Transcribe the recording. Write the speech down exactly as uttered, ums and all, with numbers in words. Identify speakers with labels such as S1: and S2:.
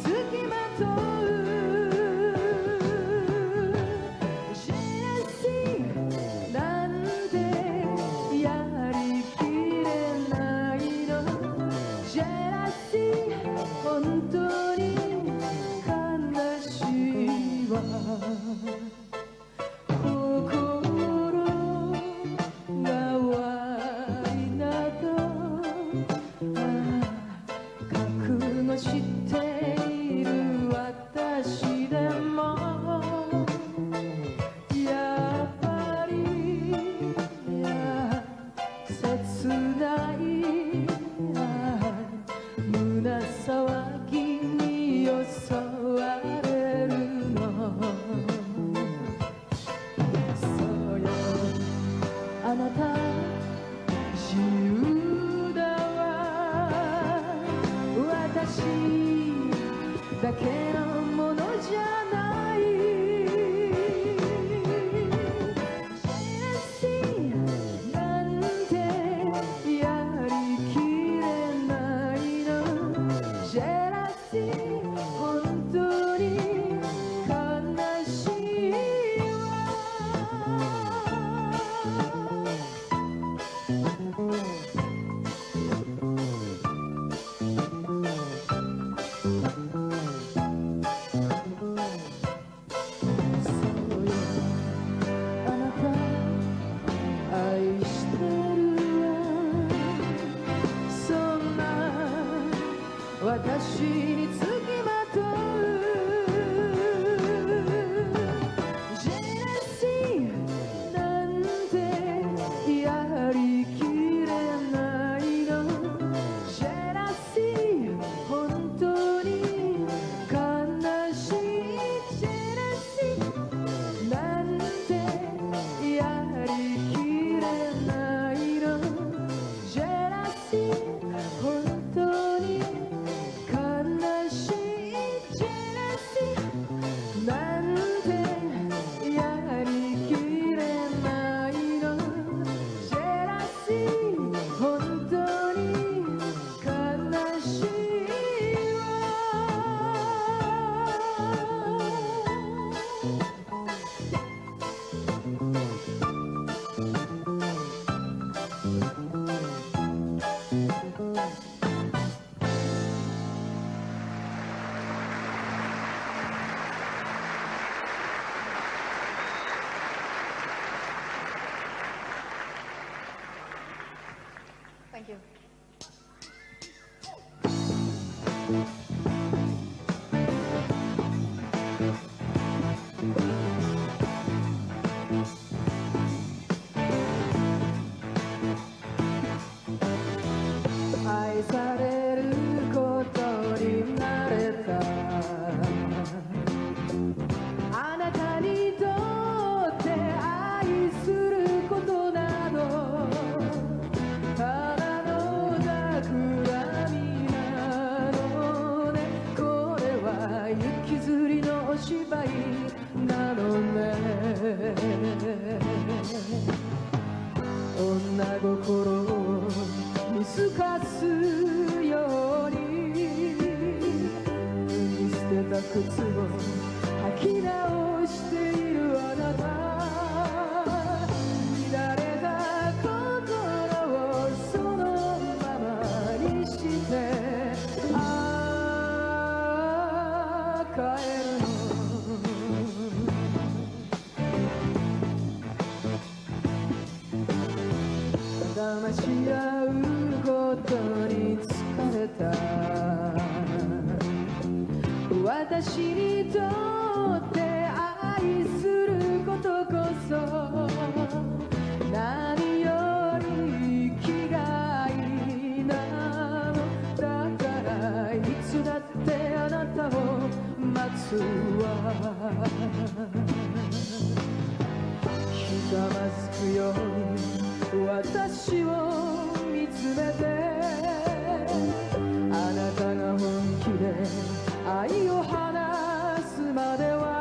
S1: つきまとうジェラシーなんてやりきれないのジェラシー本当に悲しいわ知っている私でもやっぱりいや切ない胸騒ぎに襲われるのそうよあなた自由だわ私だけのものじゃないジェラシーなんてやりきれないのジェラシー本当に悲しいわ私につきまとうジェラシーなんてやりきれないのジェラシー本当に悲しいジェラシーなんてやりきれないのジェラシー本当にThank you.愛されることになれたあなたにとって愛することなどただの企みなのねこれは行きずりのお芝居なのね女心を見透かすように脱ぎ捨てた靴を履き直しているあなた乱れた心をそのままにしてああ帰るの騙し合うことに疲れた私にとって愛することこそ何より生きがいなのだからいつだってあなたを待つわひざまずくように私を見つめてあなたが本気で愛を話すまでは